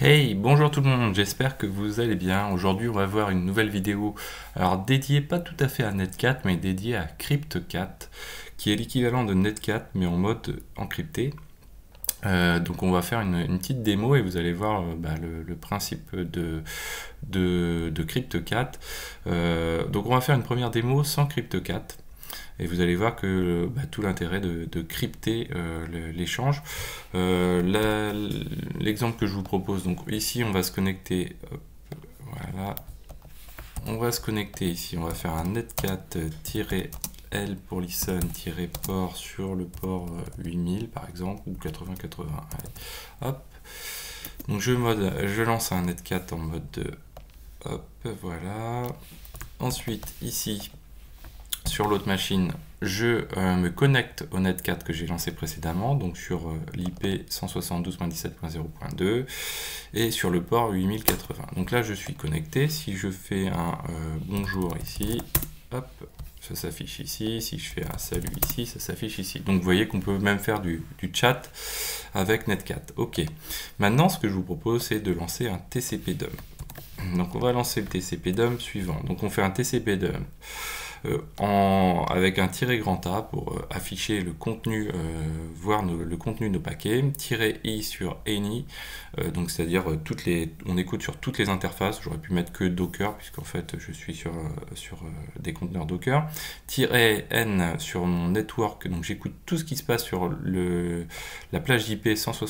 Hey, bonjour tout le monde, j'espère que vous allez bien. Aujourd'hui, on va voir une nouvelle vidéo, alors dédiée pas tout à fait à Netcat, mais dédiée à CryptoCat, qui est l'équivalent de Netcat, mais en mode encrypté. Donc on va faire une petite démo et vous allez voir le principe de CryptoCat. Donc on va faire une première démo sans CryptoCat. Et vous allez voir que tout l'intérêt de crypter l'échange. L'exemple que je vous propose, donc ici on va se connecter, voilà, on va se connecter ici, on va faire un netcat-l pour listen-port sur le port 8000 par exemple, ou 8080. Allez, hop. Donc je lance un netcat en mode hop, voilà. Ensuite ici, sur l'autre machine, je me connecte au netcat que j'ai lancé précédemment, donc sur l'IP 172.17.0.2 et sur le port 8080. Donc là, je suis connecté. Si je fais un bonjour ici, hop, ça s'affiche ici. Si je fais un salut ici, ça s'affiche ici. Donc vous voyez qu'on peut même faire du chat avec netcat. Ok. Maintenant, ce que je vous propose, c'est de lancer un TCP dump. Donc on va lancer le TCP dump suivant. Donc on fait un TCP dump avec un tiret grand A pour afficher le contenu, voir le contenu de nos paquets, -i sur any, donc c'est-à-dire on écoute sur toutes les interfaces. J'aurais pu mettre que Docker puisqu'en fait je suis sur des conteneurs Docker, -n sur mon network, donc j'écoute tout ce qui se passe sur la plage d'IP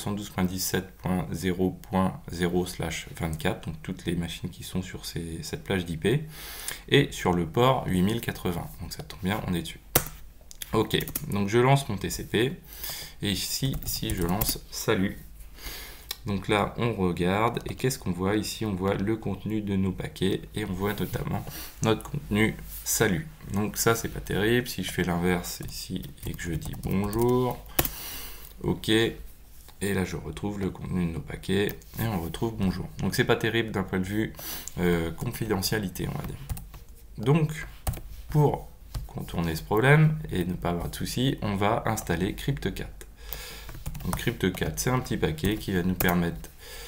172.17.0.0/24, donc toutes les machines qui sont sur cette plage d'IP, et sur le port 8080. Donc ça tombe bien, on est dessus. Ok, donc je lance mon TCP, et ici, si je lance salut, donc là on regarde, et qu'est-ce qu'on voit ici? On voit le contenu de nos paquets, et on voit notamment notre contenu salut. Donc ça c'est pas terrible. Si je fais l'inverse ici, et que je dis bonjour, ok, et là je retrouve le contenu de nos paquets, et on retrouve bonjour. Donc c'est pas terrible d'un point de vue confidentialité, on va dire. Donc, pour contourner ce problème et ne pas avoir de soucis, on va installer CryptoCat. Donc CryptoCat, c'est un petit paquet qui va nous permettre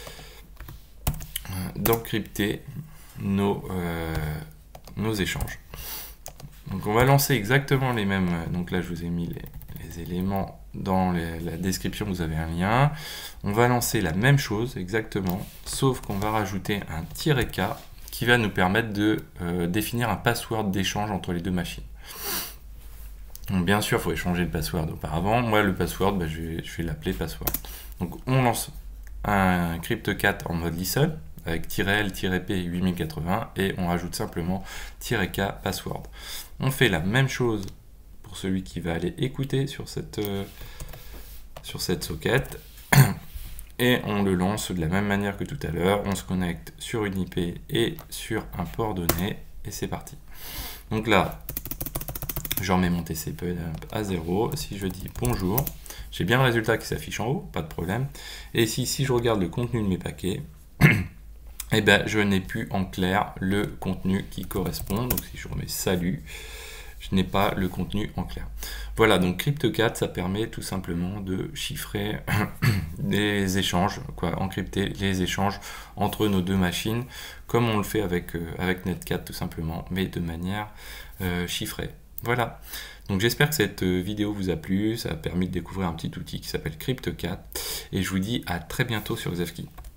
d'encrypter nos échanges. Donc on va lancer exactement les mêmes. Donc là, je vous ai mis les éléments dans la description, vous avez un lien. On va lancer la même chose exactement, sauf qu'on va rajouter un -k qui va nous permettre de définir un password d'échange entre les deux machines. Donc bien sûr, il faut échanger le password auparavant. Moi, le password, je vais l'appeler password. Donc on lance un CryptoCat en mode listen avec -l-p 8080 et on rajoute simplement -k password. On fait la même chose pour celui qui va aller écouter sur cette socket. Et on le lance de la même manière que tout à l'heure. On se connecte sur une IP et sur un port donné. Et c'est parti. Donc là, je remets mon TCP à 0. Si je dis bonjour, j'ai bien le résultat qui s'affiche en haut, pas de problème. Et si je regarde le contenu de mes paquets, eh ben, je n'ai plus en clair le contenu qui correspond. Donc si je remets salut, je n'ai pas le contenu en clair. Voilà, donc CryptoCat, ça permet tout simplement de chiffrer des échanges, encrypter les échanges entre nos deux machines, comme on le fait avec Netcat tout simplement, mais de manière chiffrée. Voilà, donc j'espère que cette vidéo vous a plu, ça a permis de découvrir un petit outil qui s'appelle CryptoCat, et je vous dis à très bientôt sur Xavki.